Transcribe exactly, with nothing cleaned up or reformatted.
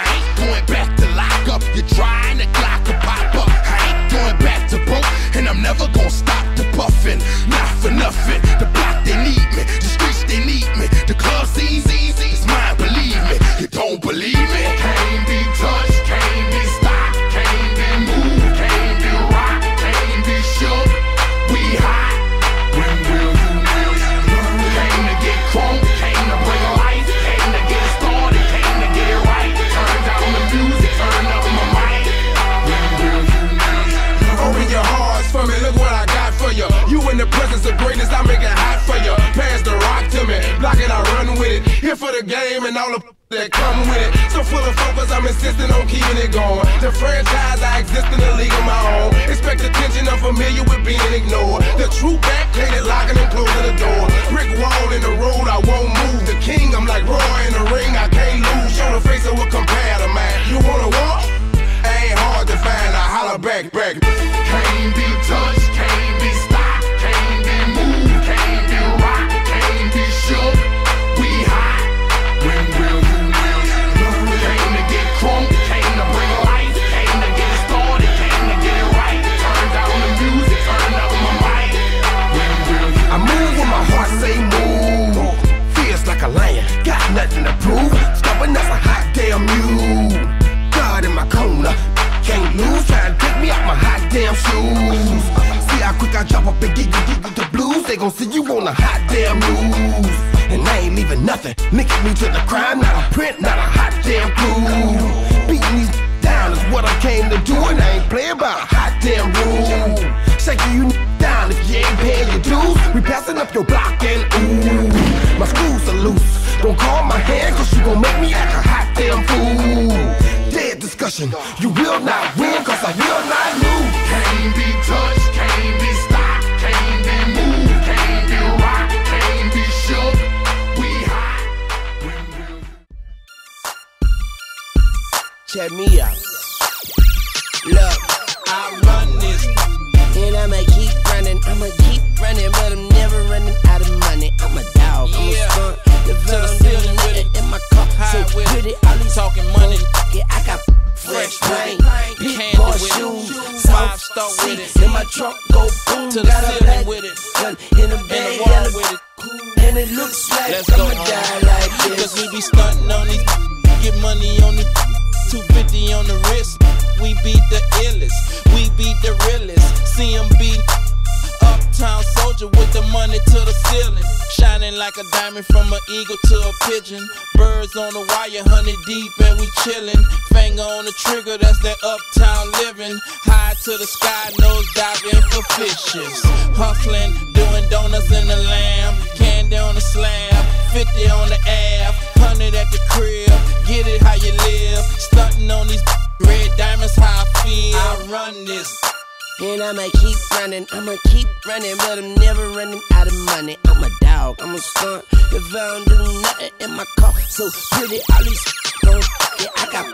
I ain't going back to lock up. You're trying to clock a pop up. I ain't going back to broke, and I'm never gonna stop the puffin'. Not for nothing. The block, they need me. The streets, they need me. The club scene's easy. It's mine, believe me. You don't believe me? Can't be touched, can't be stopped, can't be moved, can't be rocked, can't be shook. We hot. When will you, will you learn? Came to get crunk, came to bring life, came to get started, came to get it right. Turn down the music, turn up my mic. When will you, will you learn? Open your hearts for me, look what I got for you. You in the presence of greatness, I make it hot for you. Pass the rock to me, block it, I run with it. Here for the game and all the that come with it. So full of focus, I'm insisting on keeping it going. The franchise, I exist in a league of my own. Expect attention, I'm familiar with being ignored. The true back, painted, locking and closing the door. Brick wall in the road, I won't move. The king, I'm like Roy in the ring, I can't lose. Show the face of what compare to man. You wanna walk? Ain't hard to find, I holler back, back. Can't be touched, can't be stopped, can't be moved, can't be rocked, can't be shook. We hot. When will you, will you learn? Came to get crunk, came to bring life, came to get started, came to get it right. Turn down the music, turn up my mic. When will you? I move when my heart say move. Feels like a lion, got nothing to prove. Stubborn as a hot damn mule. God in my corner, can't lose. Trying to take me out my hot damn shoes. See how quick I jump up and get you, get you the blues. They gon' see you on a hot damn news. And I ain't leaving nothing. Linking me to the crime, not a print, not a hot damn clue. Beating these down is what I came to do, and I ain't playing by a hot damn rule. Shaking you down if you ain't paying your dues. We passing up your block and ooh, my screws are loose. Don't call my hand, cause you gon' make me act a hot damn fool. Dead discussion, you will not win, cause I will not lose. Can't be touched, can't be stopped, can't be moved, can't be rocked, can't be shook. We hot. When will you? Check me out. Look, I run this, and I'ma keep running. I'ma keep running, but I'm never running out of money. I'm a dog, I'm Yeah. a skunk. The To the villain ceiling with it. in my car, High so with it. pretty. All these Talking money. yeah, I got Fresh fresh paint, big Candy boy with it. shoes, Five South star with it. seats in my trunk, go boom. To the got a ceiling black with it. gun in the In bag, the water with it. and it looks like Let's go, I'ma homie. die like this. Cause we be stunting on these, get money on the two fifty on the wrist. We beat the illest, we beat the realest. C M B, uptown soldier with the money to the ceiling. Shining like a diamond from an eagle to a pigeon. Birds on the wire, honey deep and we chillin'. Finger on the trigger, that's that uptown living. High to the sky, nose diving for fishes. Hustling, doing donuts in the lamb. Candy on the slab, fifty on the ab, one hundred at the crib. Get it how you live. Stunting on these red diamonds, how I feel. I run this. And I'ma keep running, I'ma keep running, but I'm never running out of money. I'm a dog, I'm a skunk. If I don't do nothing in my car, so pretty, all these gon' yeah, I got